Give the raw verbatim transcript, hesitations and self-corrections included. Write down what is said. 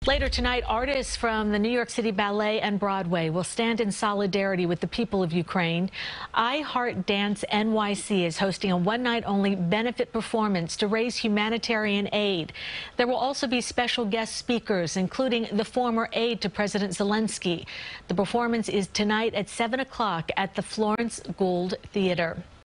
Later tonight, artists from the New York City Ballet and Broadway will stand in solidarity with the people of Ukraine. I Heart Dance N Y C is hosting a one-night-only benefit performance to raise humanitarian aid. There will also be special guest speakers, including the former aide to President Zelenskyy. The performance is tonight at seven o'clock at the Florence Gould Theater.